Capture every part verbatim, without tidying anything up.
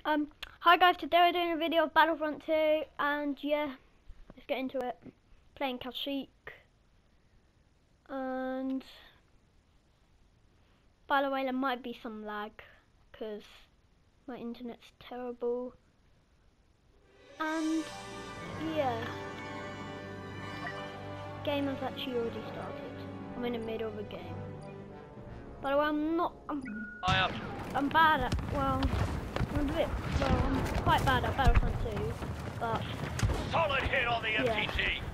Um, hi guys, today we're doing a video of Battlefront two, and yeah, let's get into it. Playing Kashyyyk, and by the way, there might be some lag, because my internet's terrible, and yeah, game has actually already started. I'm in the middle of a game. By the way, I'm not, I'm, I'm bad at, well, I'm a bit, well, I'm quite bad at Battlefront two, but solid hit on the yeah. M T G.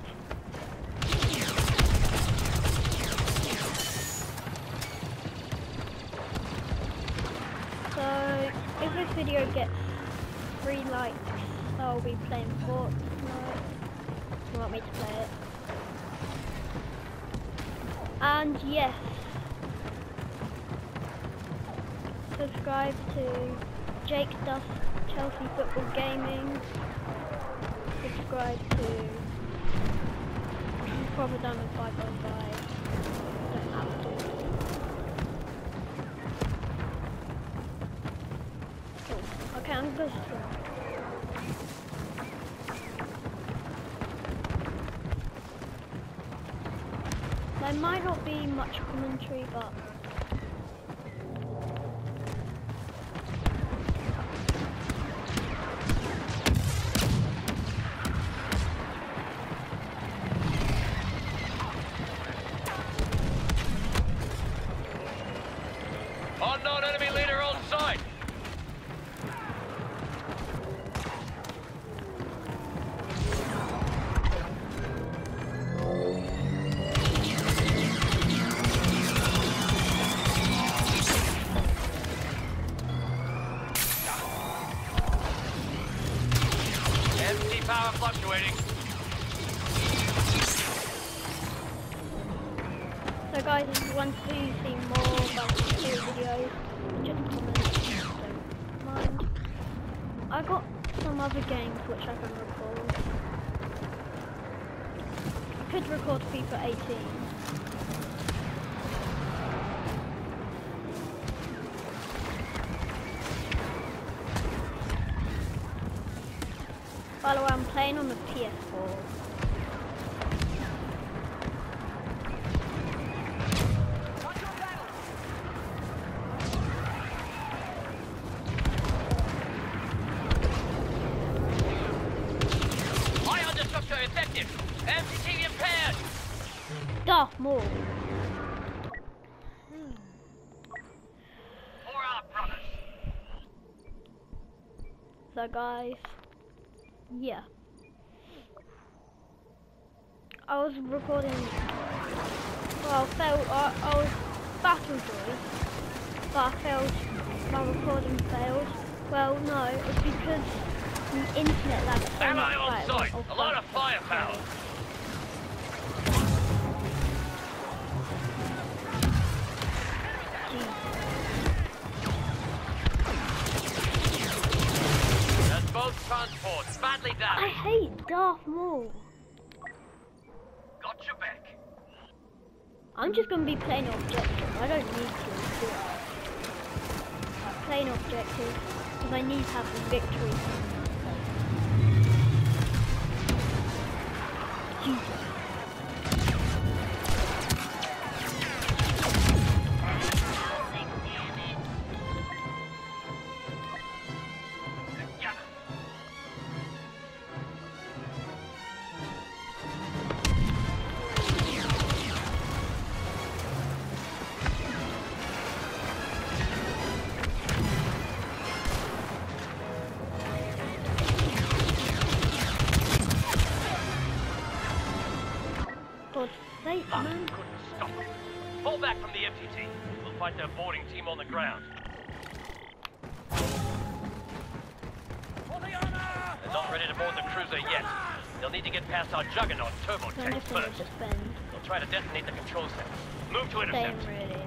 So, if this video gets three likes, I'll be playing Fortnite. If you want me to play it. And yes, subscribe to Jake Duff Chelsea Football Gaming. Subscribe to Proper Diamond five five five. Don't have to. Oh, okay, I'm good. There might not be much commentary, but unknown enemy leader on site. Empty power fluctuating. so guys, if you want to see more Battlefront two videos, just comment, don't mind. I got some other games which I can record. I could record FIFA eighteen. By the way, I'm playing on the P S four. Ion disruptor effective. M T T impaired. Darth Maul. For our brothers. So guys, yeah. I was recording, well, I failed, I, I was battle joy, but I failed, my recording failed. Well, no, it's because the internet lag so Am I much. on Right, site? well, A lot of firepower. That's both transports badly I damaged. hate Darth Maul. Got your back. I'm just going to be playing objective. I don't need to do it. Like, playing objective because I need to have the victory. Jesus. God's sake, Luck man. couldn't stop it. Fall back from the M T T. We'll fight their boarding team on the ground. They're not ready to board the cruiser yet. They'll need to get past our juggernaut turbo So I'm tank just going to first. defend. They'll try to detonate the control center. Move to Same, intercept. really.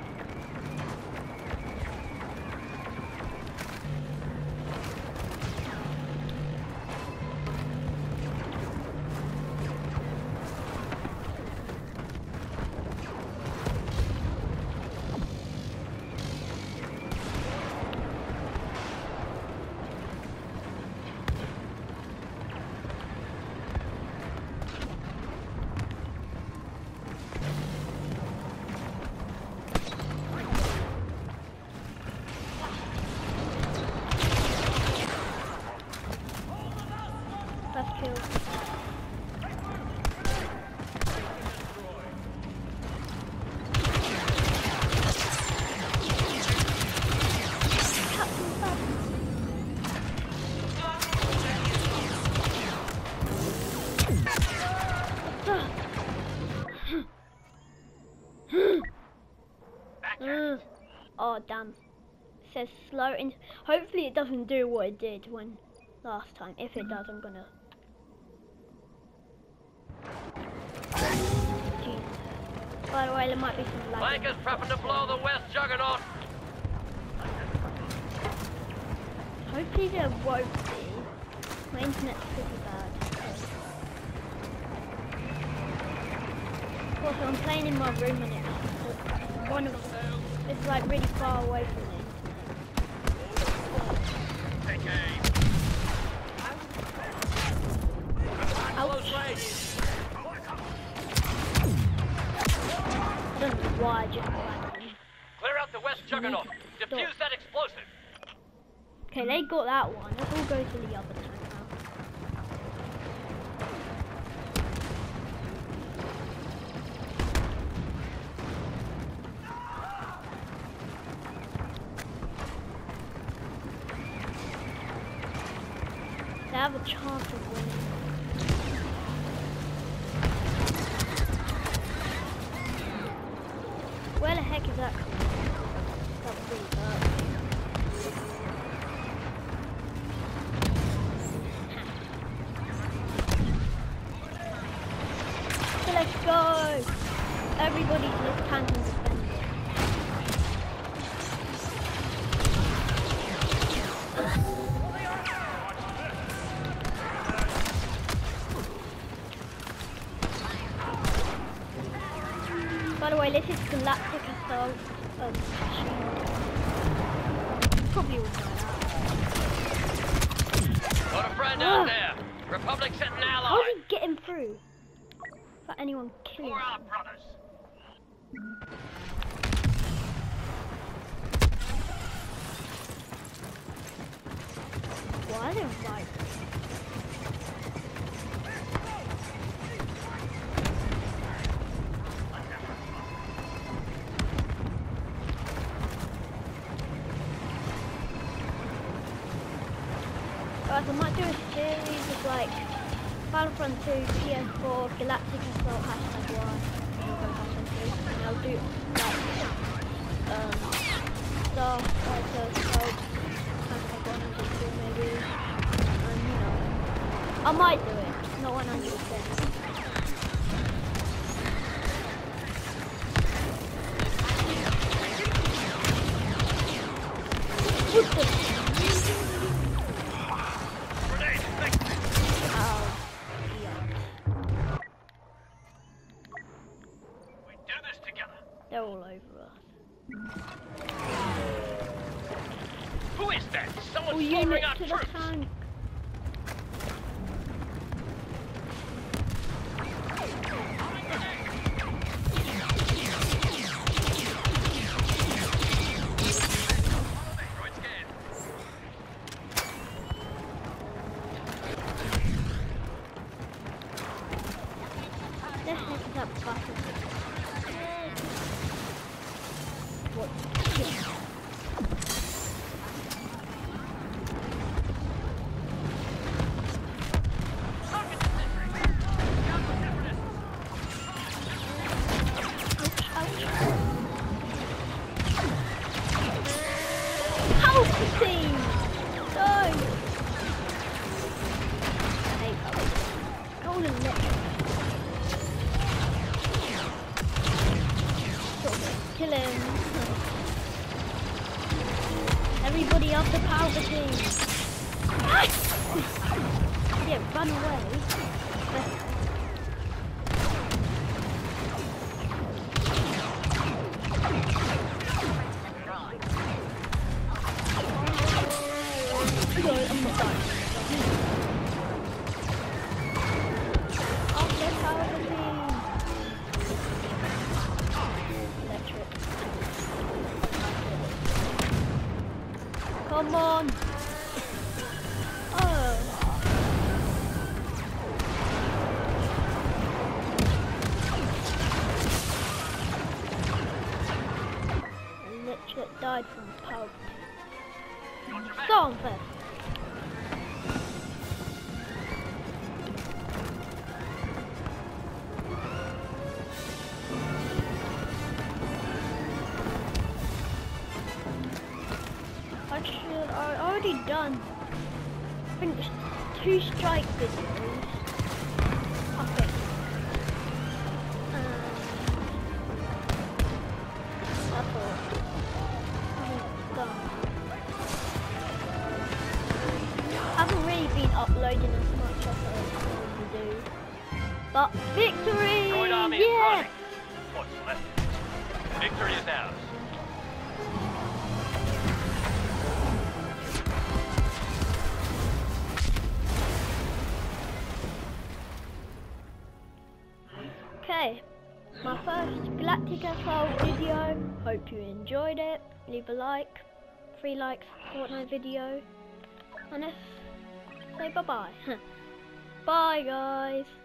kill. Mm. Oh damn. It says slow and hopefully it doesn't do what it did when last time. If it does, I'm gonna Jesus. By the way, there might be some lag. Flankers prepping to blow the West Juggernaut. Hopefully there won't be. My internet's pretty bad. Also, I'm playing in my room and it's one of it's like really far away from the internet. Ouch. I don't know why I just ran in. Clear out the West Juggernaut. Defuse that explosive. Okay, they got that one. Let's all go to the other tank now. They have a chance of winning. Where the heck is that coming from? That was really bad. So let's go! Everybody's left hand and defender. By the way, this is Galactic Assault. Um, probably will die out. Got a friend out there. Republic sent an ally. How is he getting through? Without anyone killing For him? our brothers. Why are they right? Guys, I might do a series of like Battlefront two, P S four, Galactic Assault, hashtag one, and I'll do like um, Starfighter Assault, hashtag one and two maybe, and you know, I might do it, not one hundred percent. What the? They're all over us. Who is that? Someone's All slaughtering units our to the troops. tank. The heck is that button? What? Yeah. Palpatine! No! I hate Palpatine. Golden Electric. Kill him. Everybody after Palpatine. Ah! Yeah, run away. I'm not done. After Palpatine. Electric. Come on. Oh. done, I think it's two strike videos. I think. Um, that's all. I think it's done. I haven't really been uploading as much as I normally do. But victory! Droid army is Yeah! running. What's left? Victory is ours. Okay, my first Galactic S L video. Hope you enjoyed it. Leave a like, three likes, Fortnite video, and if say bye bye. Bye guys.